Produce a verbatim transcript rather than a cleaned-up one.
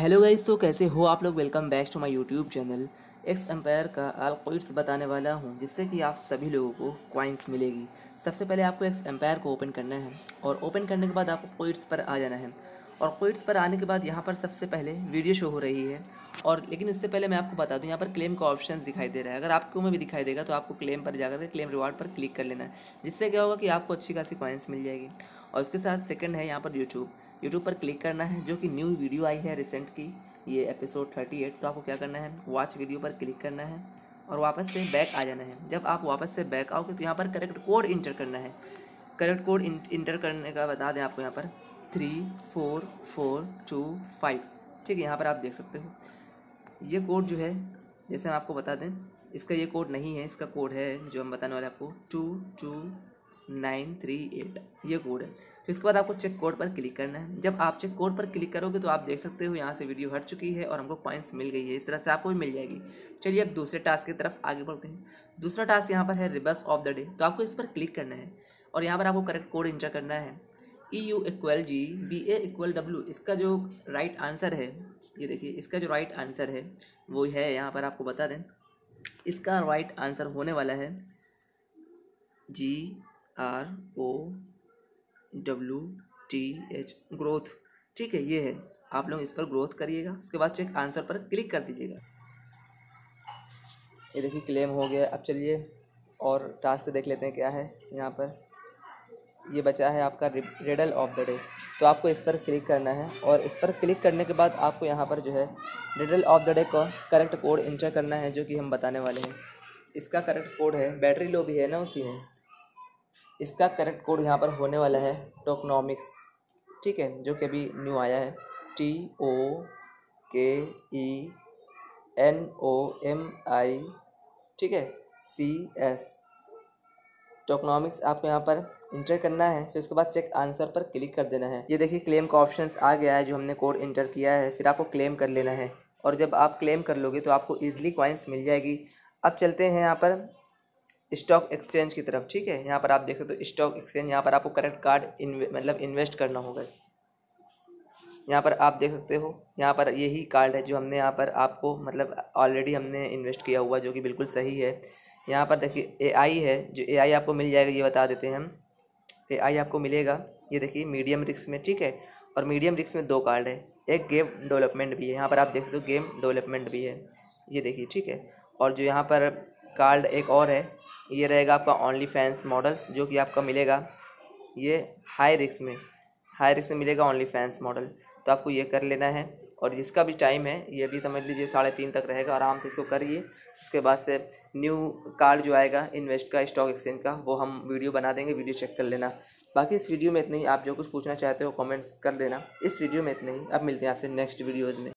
Hello guys, तो कैसे हो आप लोग। Welcome back to my YouTube channel. X empire का आल कोइट्स बताने वाला हूं, जिससे कि आप सभी लोगों को कॉइन्स मिलेगी। सबसे पहले आपको एक्स एम्पायर को ओपन करना है और ओपन करने के बाद आपको कोइट्स पर आ जाना है। और कोइट्स पर आने के बाद यहाँ पर सबसे पहले वीडियो शो हो रही है। और लेकिन उससे पहले मैं आपको बता दूं, यहाँ पर क्लेम का ऑप्शन दिखाई दे रहा है। अगर आपको में भी दिखाई देगा तो आपको क्लेम पर जाकर के क्लेम रिवार्ड पर क्लिक कर लेना है, जिससे क्या होगा कि आपको अच्छी खासी कॉइन्स मिल जाएगी। और उसके साथ सेकंड है यहाँ पर यूट्यूब यूट्यूब पर क्लिक करना है, जो कि न्यू वीडियो आई है रिसेंट की, ये एपिसोड थर्टी एट। तो आपको क्या करना है, वॉच वीडियो पर क्लिक करना है और वापस से बैक आ जाना है। जब आप वापस से बैक आओगे तो यहाँ पर करेक्ट कोड इंटर करना है। करेक्ट कोड इंटर करने का बता दें आपको, यहाँ पर three four four two five. ठीक है, यहाँ पर आप देख सकते हो ये कोड जो है, जैसे हम आपको बता दें, इसका ये कोड नहीं है, इसका कोड है जो हम बताने वाले आपको two two nine three eight, ये कोड है। फिर इसके बाद आपको चेक कोड पर क्लिक करना है। जब आप चेक कोड पर क्लिक करोगे तो आप देख सकते हो यहाँ से वीडियो हट चुकी है और हमको पॉइंट्स मिल गई है। इस तरह से आपको भी मिल जाएगी। चलिए अब दूसरे टास्क की तरफ आगे बढ़ते हैं। दूसरा टास्क यहाँ पर है रिबस ऑफ द डे। तो आपको इस पर क्लिक करना है और यहाँ पर आपको करेक्ट कोड इंटर करना है। E U equal G B A equal W. इसका जो राइट आंसर है, ये देखिए, इसका जो राइट आंसर है वो है, यहाँ पर आपको बता दें, इसका राइट आंसर होने वाला है G R O W T H, growth. ठीक है, ये है। आप लोग इस पर ग्रोथ करिएगा, उसके बाद चेक आंसर पर क्लिक कर दीजिएगा। ये देखिए क्लेम हो गया। अब चलिए और टास्क देख लेते हैं क्या है। यहाँ पर ये बचा है आपका रिडल ऑफ द डे। तो आपको इस पर क्लिक करना है और इस पर क्लिक करने के बाद आपको यहाँ पर जो है रिडल ऑफ द डे का करेक्ट कोड इंटर करना है, जो कि हम बताने वाले हैं। इसका करेक्ट कोड है, बैटरी लो भी है ना उसी में, इसका करेक्ट कोड यहाँ पर होने वाला है टोकनॉमिक्स। ठीक है, जो कि अभी न्यू आया है, टी ओ के ई एन ओ एम आई, ठीक है, सी एस, टोकनॉमिक्स आपको यहाँ पर इंटर करना है। फिर उसके बाद चेक आंसर पर क्लिक कर देना है। ये देखिए क्लेम का ऑप्शन आ गया है, जो हमने कोड इंटर किया है। फिर आपको क्लेम कर लेना है और जब आप क्लेम कर लोगे तो आपको ईजिली कॉइन्स मिल जाएगी। अब चलते हैं यहाँ पर स्टॉक एक्सचेंज की तरफ। ठीक है, यहाँ पर आप देख सकते हो स्टॉक एक्सचेंज। यहाँ पर आपको करेक्ट कार्ड इन्वे मतलब इन्वेस्ट करना होगा। यहाँ पर आप देख सकते हो, यहाँ पर यही कार्ड है जो हमने यहाँ पर आपको मतलब ऑलरेडी हमने इन्वेस्ट किया हुआ, जो कि बिल्कुल सही है। यहाँ पर देखिए ए आई है, जो ए आई आपको मिल जाएगा, ये बता देते हैं हम। ए आई आपको मिलेगा, ये देखिए मीडियम रिस्क में। ठीक है, और मीडियम रिस्क में दो कार्ड है, एक गेम डेवलपमेंट भी है। यहाँ पर आप देख सकते हो गेम डेवलपमेंट भी है, ये देखिए। ठीक है, और जो यहाँ पर कार्ड एक और है, ये रहेगा आपका ओनली फैंस मॉडल्स, जो कि आपका मिलेगा ये हाई रिस्क में हाई रिस्क में मिलेगा ओनली फैंस मॉडल। तो आपको ये कर लेना है। और जिसका भी टाइम है ये भी समझ लीजिए साढ़े तीन तक रहेगा, आराम से इसको करिए। उसके बाद से न्यू कार्ड जो आएगा इन्वेस्ट का, स्टॉक एक्सचेंज का, वो हम वीडियो बना देंगे, वीडियो चेक कर लेना। बाकी इस वीडियो में इतना ही। आप जो कुछ पूछना चाहते हो कमेंट्स कर देना। इस वीडियो में इतना ही। अब मिलते हैं आपसे नेक्स्ट वीडियोज़ में।